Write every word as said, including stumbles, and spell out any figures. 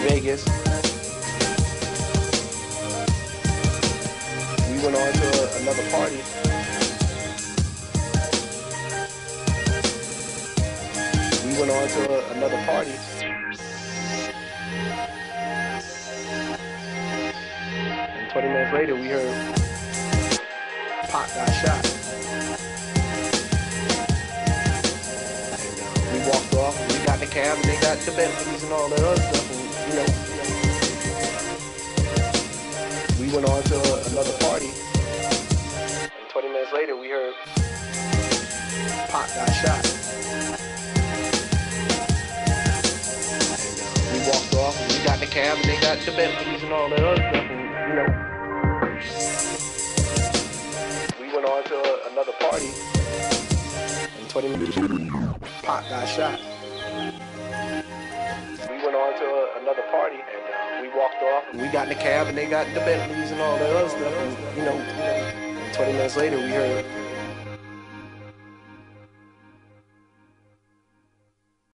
Vegas. We went on to a, another party. We went on to a, another party. And twenty minutes later, we heard Pop got shot. And uh, we walked off, and we got in the cab, and they got the Bentleys and all that other stuff. And, you know, we went on to a, another party. And twenty minutes later, we heard Pop got shot. And uh, we walked off, and we got in the cab, and they got the Bentleys and all that other stuff. And, you know, went on to a, another party, and twenty minutes later, Pop got shot. We went on to a, another party, and uh, we walked off, and we got in the cab, and they got the Bentleys and all that other stuff, and, you know, and twenty minutes later, we heard